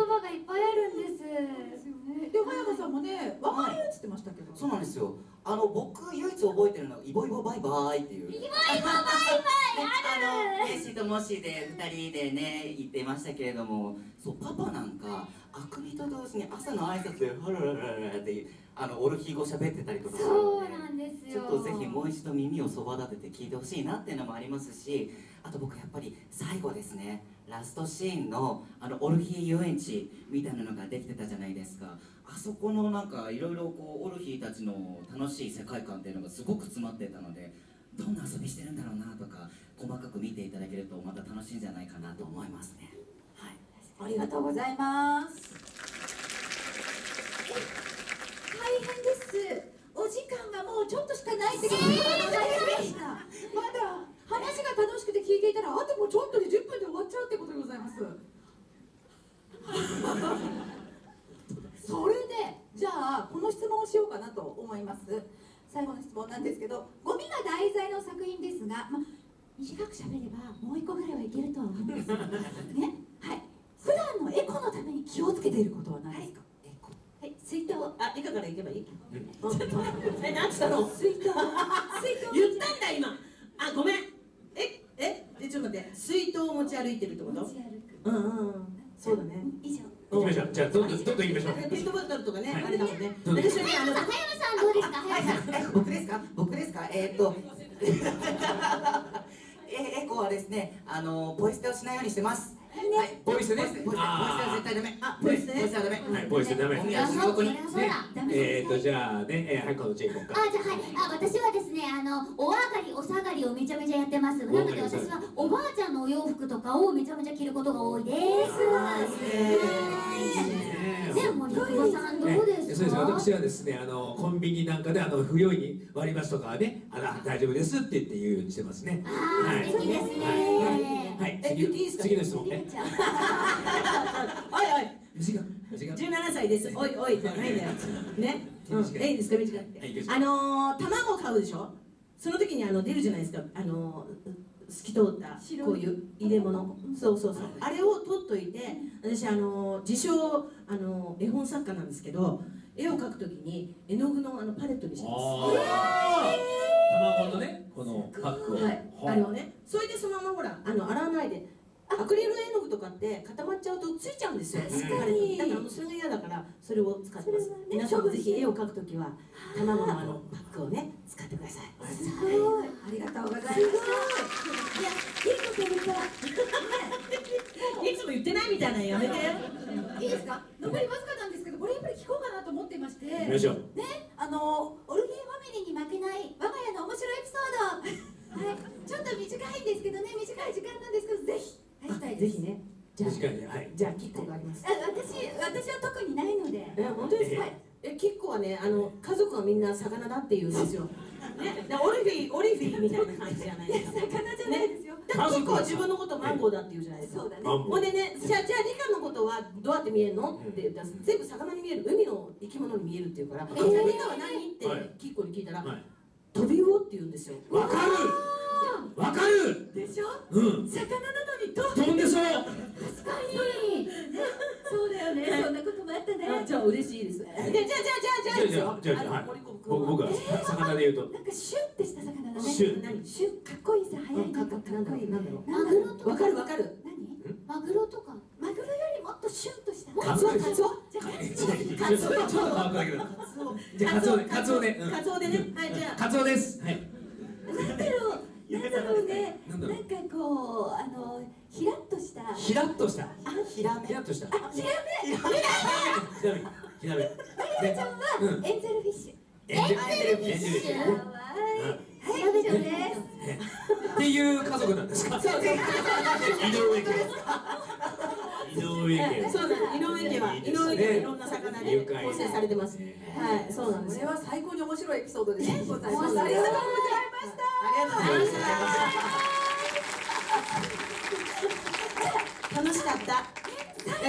葉がいっぱいあるんです。 で、葉山さんもね、わかるっつってましたけど。 そうなんですよ。僕唯一覚えてるのはイボイボバイバイっていう。 イボイボバイバイある。 メッシとモッシーで2人でね言ってましたけれども、そうパパなんかあくびと同時に朝の挨拶でハララララってオルヒー語喋ってたりとかするので、 そうなんですよ。 ちょっとぜひもう一度耳をそば立てて聞いてほしいなっていうのもありますし、あと僕やっぱり最後ですね、ラストシーンのオルヒー遊園地みたいなのができてたじゃないですか。あそこのなんかいろいろこうオルヒーたちの楽しい世界観っていうのがすごく詰まってたので、どんな遊びしてるんだろうなとか細かく見ていただけるとまた楽しいんじゃないかなと思いますね。はい、 ありがとうございます。大変です。お時間がもうちょっとしかないってことで、まだ話が楽しくて聞いていたら、あともうちょっとで10分で終わっちゃうってことでございます。それで、じゃあこの質問をしようかなと思います。最後の質問なんですけど、ゴミが題材の作品ですが、短く喋ればもう一個ぐらいはいけるとは思うんですね。はい。普段のエコのために気をつけていることは何ですか？エコ。はい、水筒。 以下からいけばいい？何つったの？ 水筒。 言ったんだ今。ごめん。ちょっと待って。水筒を持ち歩いてるってこと？ 持ち歩く。 そうだね。 以上。 行きましょう。じゃあどんどん行きましょう。 ペットボトルとかね、あれだもんね。 葉山さんどうですか？葉山さん。 僕ですかエコはですね、ポイ捨てをしないようにしてます。はい、 ポイ捨てね。 ポイ捨ては絶対ダメ。ポイ捨てはダメ。 はい、ポイ捨てダメ。 ゴミはそこに。 じゃあね、はい、このチェイコンか。 じゃあはい。私はですね、お上がりお下がりをめちゃめちゃやってます。なので私はおばあちゃんのお洋服とかをめちゃめちゃ着ることが多いです。でも森久保さんどうですか？ そうです。私はですね、コンビニなんかで不用意に割り箸とかはね、大丈夫ですって言って言うようにしてますね。 素敵ですね。 はい。 言っていいですか？ 次の質問ね。 おいおい。 短い。 17歳です。おいおいじゃないんだよ。ね。いいですか？短い。卵買うでしょ？その時に出るじゃないですか。透き通ったこういう入れ物。そうあれを取っといて、私自称絵本作家なんですけど、絵を描くときに絵の具のパレットにしてます。 卵のね、このパックを。 はい。それでそのままほら洗わないで。アクリル絵の具とかって固まっちゃうとついちゃうんですよ。確かに。だからそれが嫌だからそれを使ってます。皆さんもぜひ絵を描くときは卵のパックをね使ってください。 すごい。ありがとうございます。いや、いいこと言った。 いつも言ってないみたいなのやめて。 いいですか？残りわずかなんですけど、これやっぱり聞こうかなと思っていまして。ね、 よいしょ。 オルフィーファミリーに負けない我が家の面白いエピソード。はい、ちょっと短いんですけどね、短い時間なんですけど、ぜひ。 ぜひね。じゃあじゃあキッコがあります。 私は特にないので。 本当ですか？キッコはね、家族はみんな魚だって言うんですよ。ね、オリフィーみたいな感じじゃないですか。 魚じゃないですよ。 だからキッコは自分のことマンゴーだって言うじゃないですか。 そうだね。 ほんでね、じゃあリカのことはどうやって見えるのって言ったら、全部魚に見える、海の生き物に見えるって言うから、じゃあリカは何ってキッコに聞いたら、トビウオって言うんですよ。 わかる。わかるでしょ？ うん。 魚なのに飛んでそう。 確かに。そうだよね。そんなこともあったね。 じゃあ嬉しいです。じゃあ僕は魚で言うと。 なんかシュッてした魚だね。 シュッ。 何？シュッかっこいいさ、早いかっこいい。 なんだろう。 マグロとか。 わかる。 何？ マグロとか。 マグロよりもっとシュッとした。 カツオ。 カツオ。 ちょっと変わっただけど。じゃあカツオで。 カツオでね。はい、じゃあ。 カツオです。はい。 なんだろうね。なんかこうひらっとした。 ひらっとした。 ヒラメ。 ひらっとした。 ヒラメ。 ひらめ。 マリナちゃんはエンゼルフィッシュ。 エンゼルフィッシュ。 かわいい。はい、以上です。 っていう家族なんですか。そう。井上家。 そうだ、井上家はいろんな魚で構成されてます。はい、そうなんです。 これは最高に面白いエピソードですね。ございます。 ありがとうございました。 ありがとうございました。 楽しかった。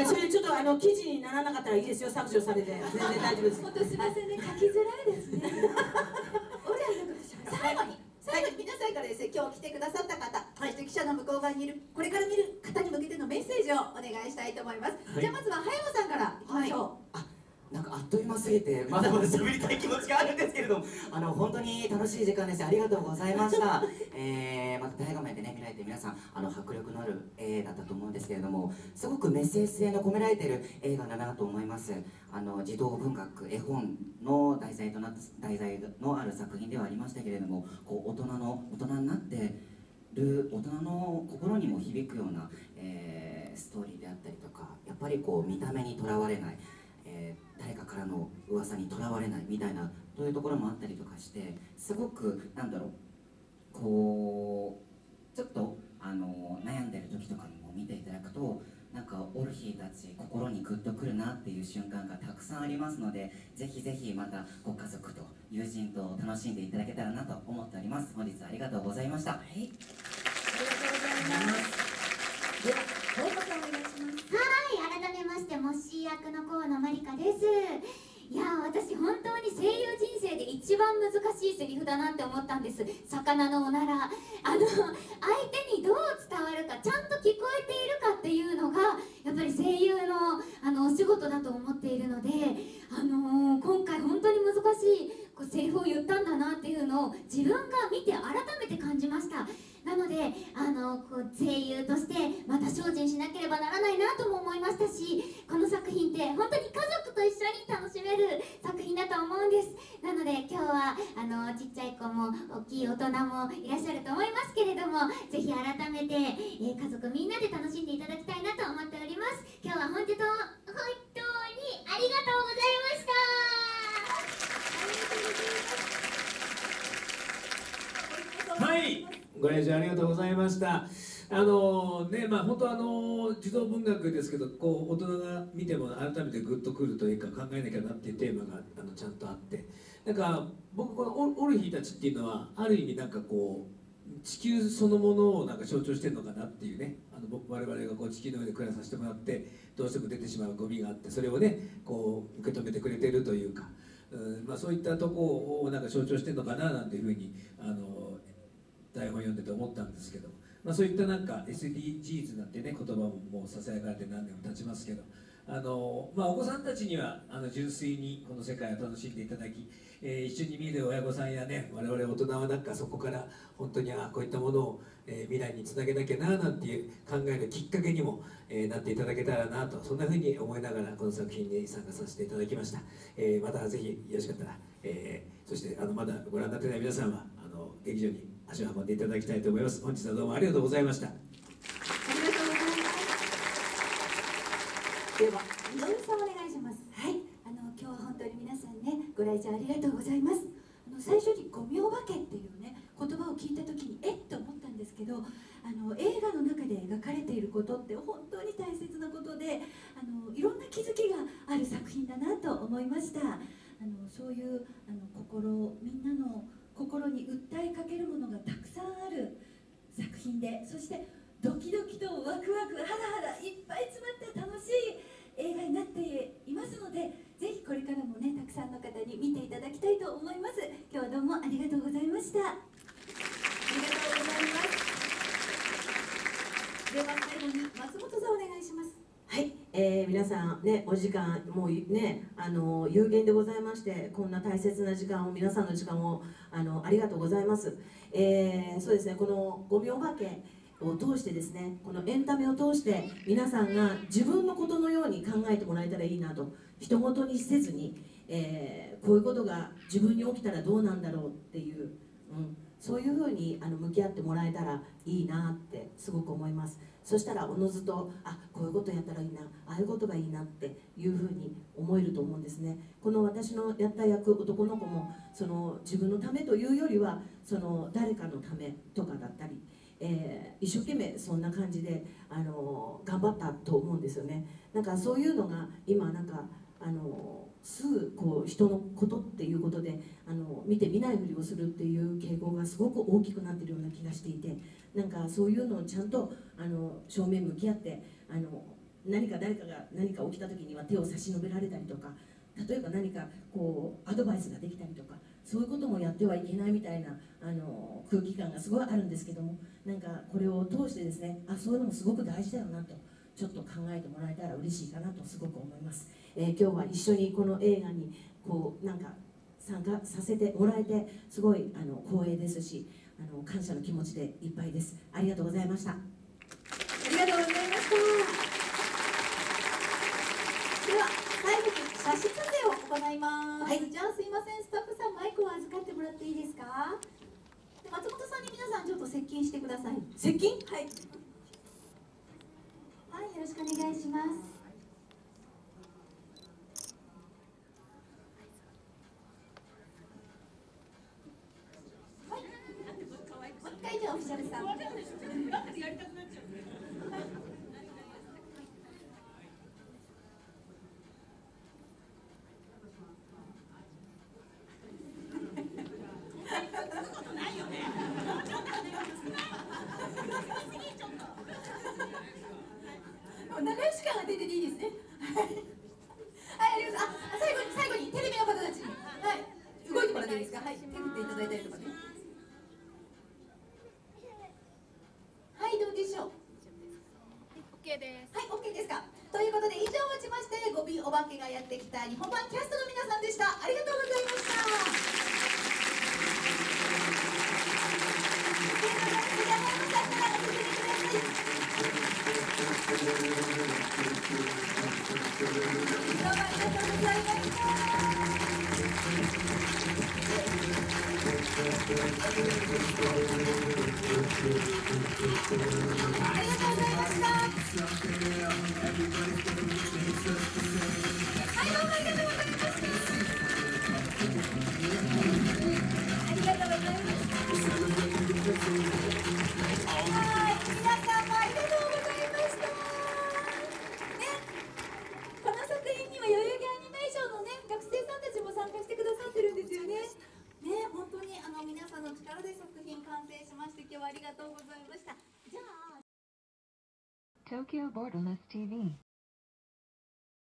それちょっと記事にならなかったらいいですよ。削除されて全然大丈夫です。 本当すみませんね、書きづらいですね。最後に皆さんからですね、今日来てくださった方。 そして記者の向こう側にいるこれから見る方に向けてのメッセージをお願いしたいと思います、じゃあまずは葉山さんからいきましょう。 なんかあっという間すぎてまだまだ喋りたい気持ちがあるんですけれども、本当に楽しい時間です。ありがとうございました。また大画面でね見られて皆さん迫力のある映画だったと思うんですけれども、すごくメッセージ性の込められている映画だなと思います。児童文学絵本の題材のある作品ではありましたけれども、こう大人になってる大人の心にも響くような、ストーリーであったりとか、やっぱりこう見た目にとらわれない、誰かからの噂にとらわれないみたいな、そういうところもあったりとかして、すごくなんだろう、こうちょっと悩んでる時とかにも見ていただくと、なんかオルヒーたち心にグッとくるなっていう瞬間がたくさんありますので、ぜひぜひまたご家族と友人と楽しんでいただけたらなと思っております。本日はありがとうございました。はい、 ありがとうございます。では、どうぞお願いします。 はい、改めましてモッシー役の河野まりかです。いやー、私本当に声優人生で一番難しいセリフだなって思ったんです。魚のおなら、相手にどう伝わるか、ちゃんと聞こえているかっていうのがやっぱり声優のお仕事だと思っているので、今回本当に難しいセリフを言ったんだなっていうのを自分が見て改めて感じました。なので声優としてまた精進しなければならないなとも思いましたし、この作品って本当に家族と一緒に楽しめる作品だと思うんです。なので今日はちっちゃい子も大きい大人もいらっしゃると思いますけれども、ぜひ改めて、家族みんなで楽しんでいただきたいなと思っております。今日は本当にありがとうございました。 はい、ご来場ありがとうございました。本当児童文学ですけど、こう大人が見ても改めてグッとくるというか、考えなきゃなっていうテーマがちゃんとあって、なんか僕このオルヒーたちっていうのはある意味なんかこう地球そのものをなんか象徴してるのかなっていうね、我々がこう地球の上で暮らさせてもらってどうしても出てしまうゴミがあって、それをねこう受け止めてくれてるというか、そういったとこをなんか象徴してるのかななんていうふうに台本読んでて思ったんですけど、そういったなんか SDGs なんてね言葉ももうささやかれて何年も経ちますけど、お子さんたちには純粋にこの世界を楽しんでいただき、一緒に見る親御さんやね、我々大人はなんかそこから本当にこういったものを、未来につなげなきゃななんていう考えのきっかけにも、なっていただけたらなと、そんなふうに思いながらこの作品に参加させていただきました。またぜひよろしかったら、そしてまだご覧になってない皆さんは劇場に足を運んでいただきたいと思います。本日はどうもありがとうございました。 ありがとうございます。では井上さんお願いします。はい、今日は本当に皆さんねご来場ありがとうございます。最初に「五明化け」っていうね言葉を聞いた時にって思ったんですけど、映画の中で描かれていることって本当に大切なことで、いろんな気づきがある作品だなと思いました。そういうみんなの心に訴えかけるものがたくさんある作品で、そしてドキドキとワクワクハラハラいっぱい詰まった楽しい映画になっていますので、ぜひこれからもねたくさんの方に見ていただきたいと思います。今日はどうもありがとうございました。ありがとうございます。では最後に松本さんお願いします。 はい、皆さんねお時間もうね有限でございまして、こんな大切な時間を皆さんの時間をありがとうございます。そうですね、この五明化けを通してですね、このエンタメを通して皆さんが自分のことのように考えてもらえたらいいなと、人事にせずに、こういうことが自分に起きたらどうなんだろうっていう、そういうふうに向き合ってもらえたらいいなってすごく思います。そしたらおのずとこういうことやったらいいな、ああいうことがいいなっていうふうに思えると思うんですね。この私のやった役、男の子も自分のためというよりは誰かのためとかだったり、一生懸命そんな感じで頑張ったと思うんですよね。なんかそういうのが今なんかすぐこう人のことっていうことで見て見ないふりをするっていう傾向がすごく大きくなっているような気がしていて、なんかそういうのをちゃんと正面向き合って誰かが何か起きた時には手を差し伸べられたりとか、例えば何かこうアドバイスができたりとか、 そういうこともやってはいけないみたいな空気感がすごいあるんですけども、なんかこれを通してですね、そういうのもすごく大事だよなとちょっと考えてもらえたら嬉しいかなとすごく思います。今日は一緒にこの映画になんか参加させてもらえてすごい光栄ですし、感謝の気持ちでいっぱいです。ありがとうございました。 ありがとうございました。では最後に写真撮影を行います。はい、じゃあすいません、スタッフさんマイクを預かってもらっていいですか。で松本さんに皆さんちょっと接近してください。 接近？ はい。はい、よろしくお願いします。はい。もう一回じゃあオフィシャルさん。仲良し感が出てていいですね。はい、ありがとうございます。最後にテレビの方たちに、はい、動いてもらっていいですか。はい、手振っていただいたりとかね。はい、どうでしょう。 OK です。 はい、OK ですか。ということで以上をもちましてゴビお化けがやってきた日本版キャストの皆さんでした。ありがとうございました。 Tokyo Borderless TV